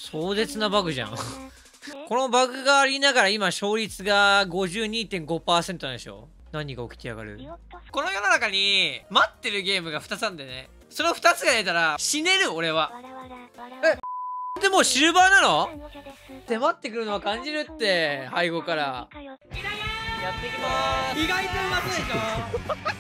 壮絶なバグじゃん。このバグがありながら今勝率が 52.5% なんでしょ。何が起きてやがる。この世の中に待ってるゲームが2つあるんでね。その2つが出たら死ねる俺は。でもシルバーなの迫ってくるのは感じるって背後からやっていきまーす。意外とうまそうでしょ。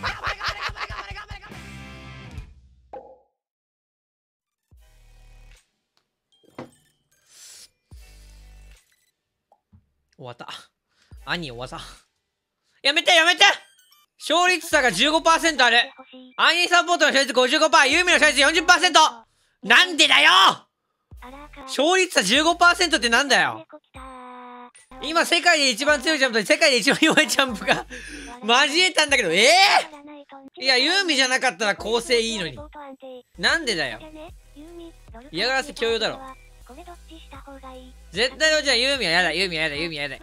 終わった。兄終わった。やめてやめて。勝率差が 15% ある。兄サポートの勝率 55%、ユーミの勝率 40%。なんでだよ。勝率差 15% ってなんだよ。今世界で一番強いジャンプと世界で一番弱いジャンプが交えたんだけど、いや、ユーミじゃなかったら構成いいのに。なんでだよ。嫌がらせ強要だろ。絶対のじゃあユーミはやだ、ユーミはやだ、ユーミはやだ。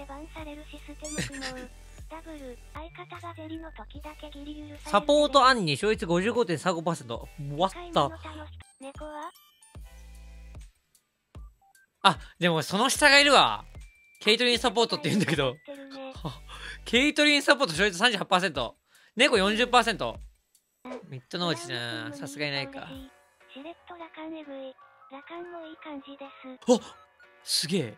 サポートアンに勝率 55.35%。わった。あ、でもその下がいるわ。ケイトリンサポートって言うんだけど。ケイトリンサポート勝率 38%。猫 40%。ミッドノーチな。さすがにないか。あ、すげえ。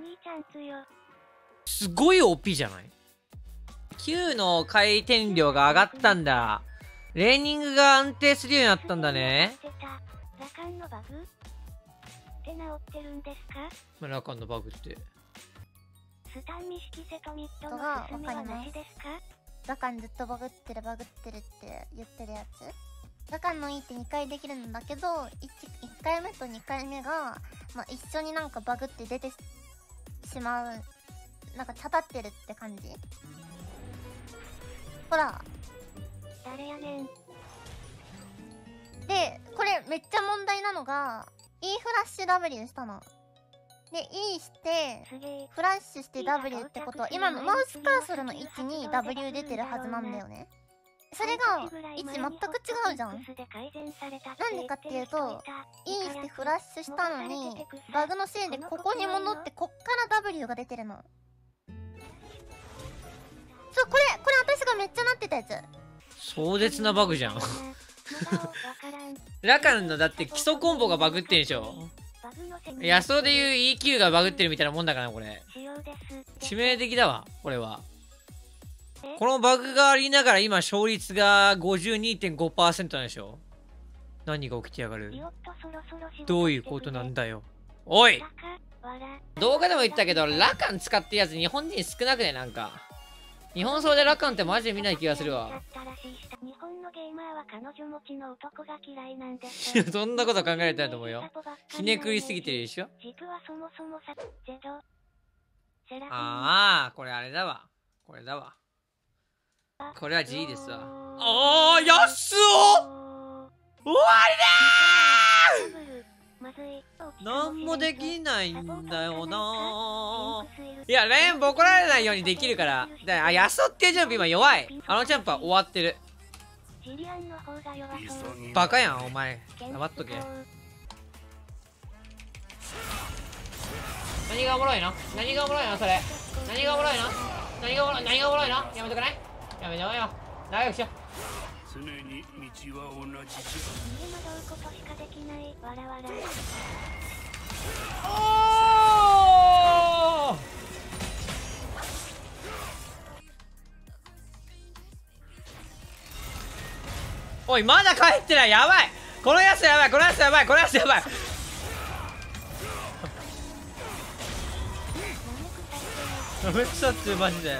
すごい OP じゃない？ Q の回転量が上がったんだ。レーニングが安定するようになったんだね。ラカンのバグって治ってるんですか？ラカンのバグってスタンミ式セトミッドの進みはなしですか？ ラカンずっとバグってるって言ってるやつ。ラカンのいいって2回できるんだけど 1回目と2回目が、まあ、一緒になんかバグって出てしまう。なんかたたってるって感じ。ほら誰やねん。 でこれめっちゃ問題なのが E フラッシュ W したので E してフラッシュして W ってことは今のマウスカーソルの位置に W 出てるはずなんだよね。それが位置全く違うじゃん。なんでかっていうと E してフラッシュしたのにバグのせいでここに戻ってこっから W が出てるの。そう、これ私がめっちゃなってたやつ。 壮絶なバグじゃん。ラカンのだって基礎コンボがバグってんでしょ。ヤソでいう EQ がバグってるみたいなもんだからな、これ。致命的だわ、これは。このバグがありながら今勝率が 52.5% なんでしょ。何が起きてやがる。どういうことなんだよ。おい、動画でも言ったけどラカン使ってるやつ日本人少なくね。なんか日本層でラカンってマジで見ない気がするわ。 日本のゲーマーは彼女持ちの男が嫌いなんです。 そんなこと考えられたと思うよ。ひねくりすぎてるでしょ。ああ、これあれだわ。これだわ。これは G ですわ。ああ、やっすお終わりだー。なんもできないんだよな。いや、レーンボコられないようにできるから。あ、ヤソっていうジャンプ今弱い。あのジャンプは終わってる。バカやん、お前。黙っとけ。何がおもろいの？何がおもろいのそれ。何がおもろいの？何がおもろいの？やめとかない？やめてよ。長くしよう。 常に道は同じじゃ。 逃げ惑うことしかできない。わらわら。 おー！おい、まだ帰ってない。やばい。このやつやばい。このやつやばい。このやつやばい。めっちゃってマジで。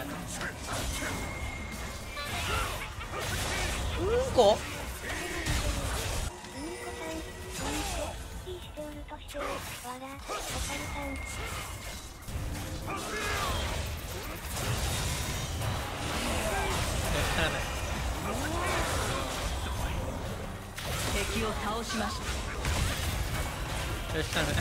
うんこ？ 敵を倒しました。 よし、頼む。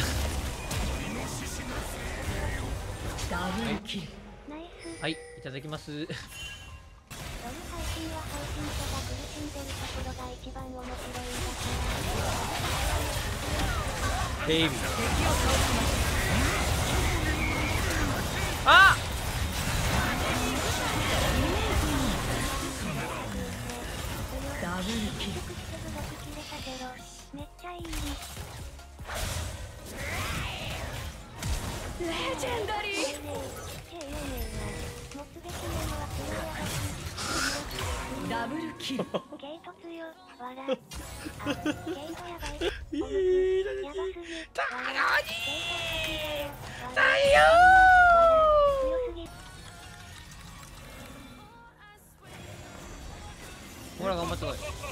ダブルキル。 はい、いただきます。 夜配信は配信者が苦しんでるところが一番面白いんだから。 ベイビー。あっダブルキル。 めっちゃいい。 レジェンダリー。ダブルキル。 ゲート強。わら。あ、ゲートやばい。やばすぎ。 ほら頑張ってこい。 レジェン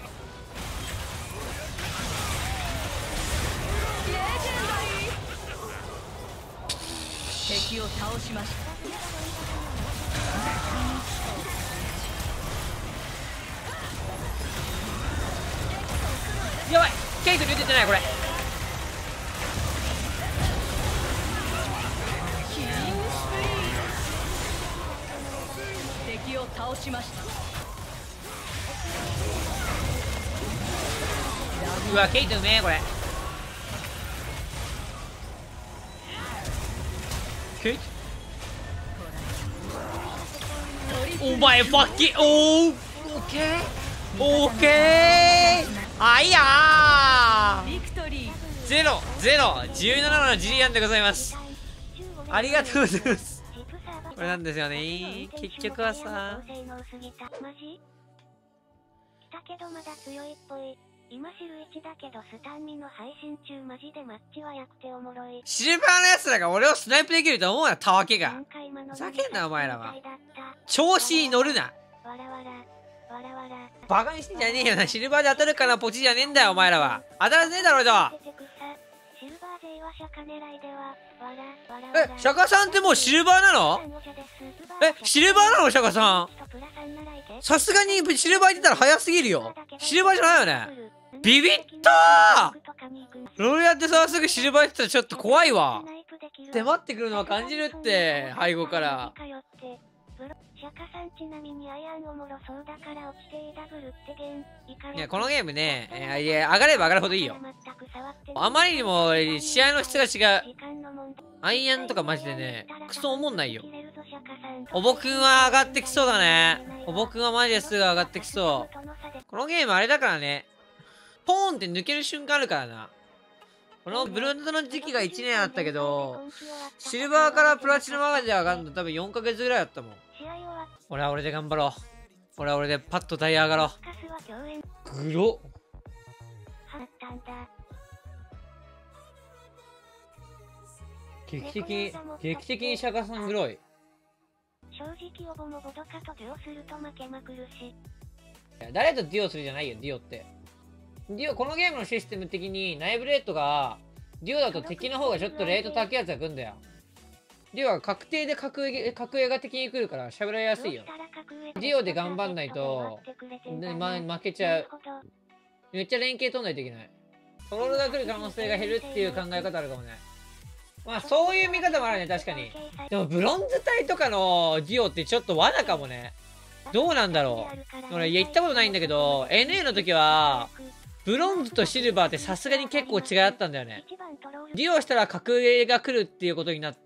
ダリー。敵を倒しました。 やばい、ケイトに出てないこれ。 キリングスプリー。敵を倒しました。 うわ、ケイトうめえこれ。ケイトお前ファッキー。おー、オッケーオッケー。あいやビクトリー。 0-0-17のジリアンでございます。ありがとうございます。これなんですよね、結局はさ。 来たけどまだ強いっぽい。今シル1だけどスタンミの配信中マジでマッチはやくておもろい。 シルバーのやつらが俺をスナイプできると思うな、たわけが。ふざけんなお前らは。調子に乗るな。 わらわらわらわら。 バカにしてんじゃねえよな。シルバーで当たるかなポチじゃねえんだよお前らは。当たらねえだろ俺と。 シルバー勢はシャカ狙いでは。 え、シャカさんってもうシルバーなの？え、シルバーなのシャカさん。さすがにシルバー行ってたら早すぎるよ。シルバーじゃないよね。ビビったー。ロールやってさ、すぐシルバー行ってたらちょっと怖いわ。迫ってくるのは感じるって、背後から。 シャカさんちなみにアイアンおもろそうだから落ちて AW ってゲン。 いや、このゲームね、いや、上がれば上がるほどいいよ。あまりにも試合の質が違う。アイアンとかマジでね、クソおもんないよ。おぼくんは上がってきそうだね。おぼくんはマジですぐ上がってきそう。このゲームあれだからね、ポーンって抜ける瞬間あるからな。このブロンズの時期が1年あったけど、シルバーからプラチナまで上がるの多分4ヶ月ぐらいだったもん。俺は俺で頑張ろう。俺は俺でパッとダイヤ上がろう。グロッ。劇的にシャカさんグロい。 正直オボもボドカとデュオすると負けまくるし。 誰とデュオするじゃないよ、デュオって。デュオ、このゲームのシステム的にナイブレートが、デュオだと敵の方がちょっとレート高いやつが来るんだよ。デュオは確定で格上が敵に来るから喋られやすいよ。デュオで頑張んないと、負けちゃう。めっちゃ連携取んないといけない。トロールが来る可能性が減るっていう考え方あるかもね。まあそういう見方もあるね、確かに。でもブロンズ帯とかのデュオってちょっと罠かもね。どうなんだろう。俺行ったことないんだけど、NA の時は、ブロンズとシルバーってさすがに結構違いあったんだよね。デュオしたら格上が来るっていうことになって、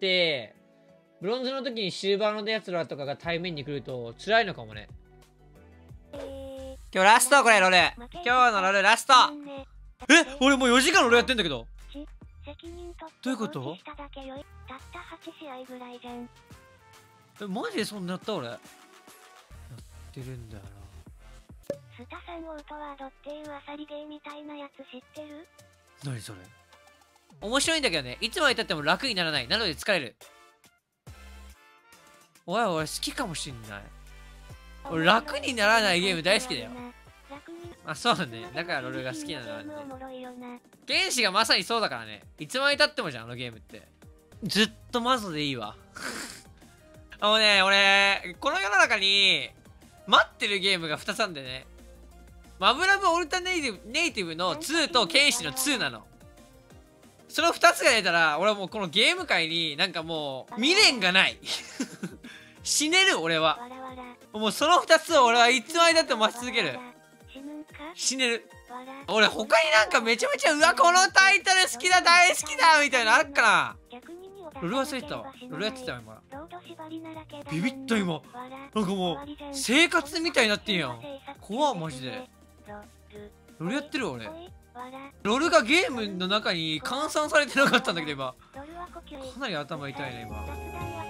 ブロンズの時にシルバーのやつらとかが対面に来ると辛いのかもね。今日ラストこれロール。今日のロールラスト。え、俺もう4時間ロールやってんだけど。どういうこと？え、マジでそんなやった俺。やってるんだよな。 スタさんオートワードっていうアサリゲーみたいなやつ知ってる？ 何それ？面白いんだけどね、いつまでたっても楽にならない。なので疲れる。おい俺好きかもしんない。俺楽にならないゲーム大好きだよ。あ、そうだね。だからロールが好きなのなんで。原始がまさにそうだからね。いつまでたってもじゃん、あのゲームって。ずっとマゾでいいわ。俺、この世の中に待ってるゲームが2つあるんでね。マブラブオルタネイティブの2と剣士の2なの。その2つが出たら、俺はもうこのゲーム界になんかもう未練がない。死ねる俺は。もうその2つを俺はいつまでだって待ち続ける。死ねる。 俺他になんかめちゃめちゃうわこのタイトル好きだ大好きだみたいなのあるかな。ロル忘れてたわ。ロルやってたよ今。ビビった今。なんかもう生活みたいになってんやん。怖っマジで。ロルやってる俺。ロルがゲームの中に換算されてなかったんだけど今。かなり頭痛いね今。